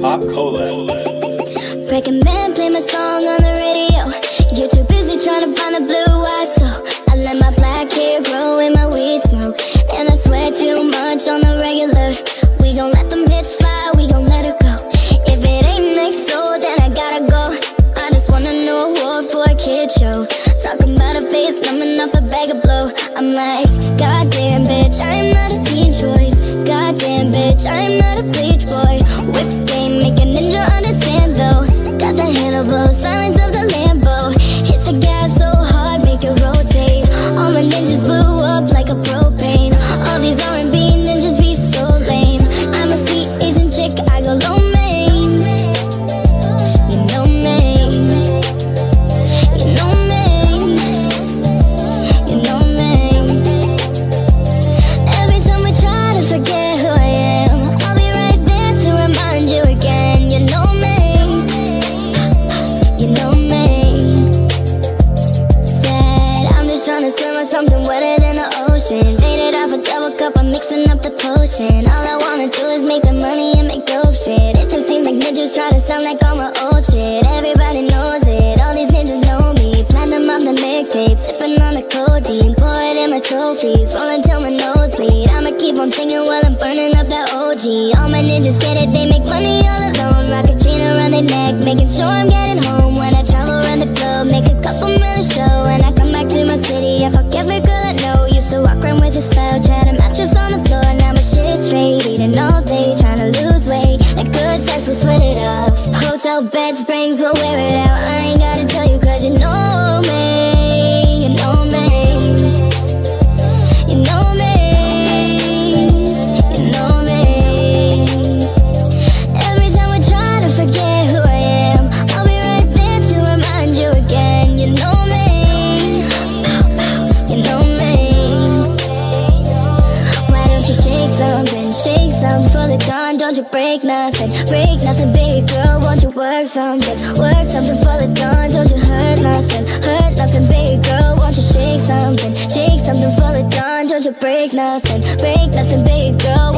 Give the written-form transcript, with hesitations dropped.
Pop Cola. Recommend play my song on the radio. You're too busy trying to find the blue eyes, so I let my black hair grow in my weed smoke. And I sweat too much on the regular. We gon' let them hits fly, we gon' let it go. If it ain't next soul, then I gotta go. I just wanna know a award for a kid show. Talking about a face, numbing off a bag of blow. I'm like, goddamn bitch, I'm not a teen choice. Goddamn bitch, I'm not a bleach boy. Whip game, make a ninja understand though. Got the handleable silence of the Lambo. Hit the gas so hard, make it rotate. All my ninjas blew up like a propane. All these R&B ninjas be so lame. I'm a sweet Asian chick, I go low main. You know me. You know me. You know me. Every time we try to forget who I am, I'll be right there to remind you again. You know me. You know me. Said I'm just trying to swim with something wetter than the ocean. Faded off a double cup, I'm mixing up the potion. All I wanna do is make the money and make dope shit. It just seems like ninjas try to sound like all my old shit. Everybody knows it, all these ninjas know me. Platinum off the mixtape, sipping on the codeine. Pour it in my trophies, rolling till my nose bleed. I'ma keep on singing while I'm burning up that OG. All my ninjas get it, they make money all alone. Rock a chain around their neck, making sure I'm getting home. When I travel around the globe, make a couple million show. When I come back to my city, I fuck every girl I know. Used to walk around with a slouch, had a mattress on the floor. Now my shit straight, eating all day, trying to lose weight. That good sex will sweat it off. Hotel bed springs will wear it out. I ain't gotta tell you cause you know me. You know me. You know me. You know me. Every time we try to forget who I am, I'll be right there to remind you again. You know me. You know me. Why don't you shake something for the dawn? Don't you break nothing, baby girl. Won't you work something for the dawn? Don't you hurt nothing, baby girl. Won't you shake something for the dawn? Don't you break nothing, baby girl.